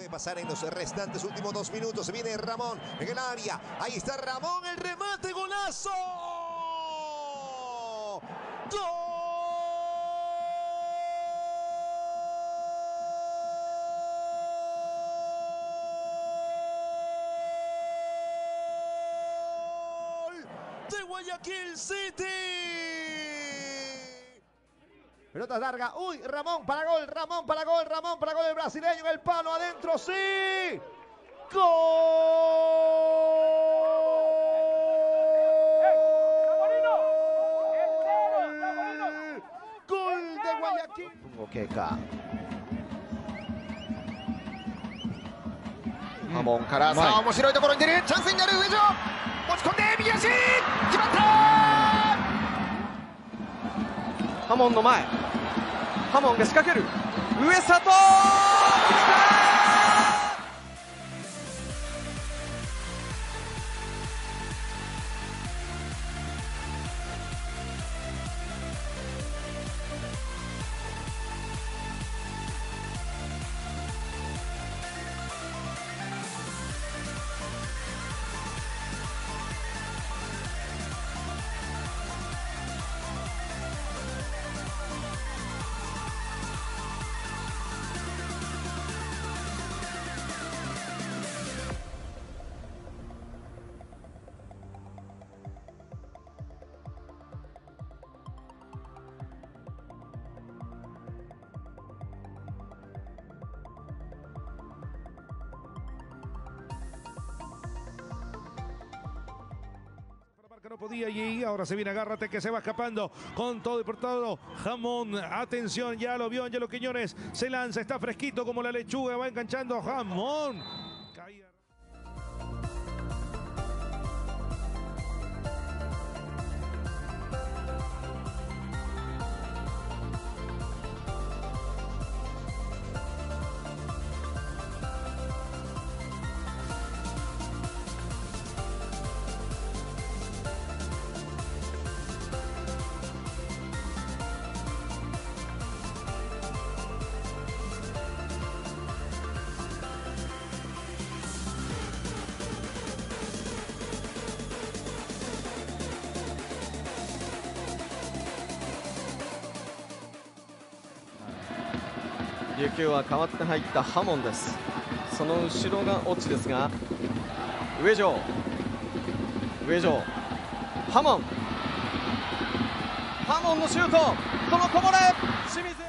puede pasar en los restantes últimos 2 minutos. Se viene Ramón en el área. Ahí está Ramón, el remate, golazo. ¡Gol! De Guayaquil City. Pelota larga. Uy, Ramón para gol, Ramón para gol, Ramón para gol. El brasileño en el palo adentro. ¡Sí! ¡Gol! ¡Gol de Guayaquil! Okeka. ハモンからさあ面白いところに出るチャンスになる上条持ち込んで右足決まったハモンの前ハモンが仕掛ける上里来た No podía y ahora se viene, agárrate que se va escapando con todo y por todo. Jamón, atención, ya lo vio Angelo Quiñones, se lanza, está fresquito como la lechuga, va enganchando Jamón. Caía. 琉球は代わって入ったハモンです。その後ろがオチですが上条ハモンのシュートこのこぼれ清水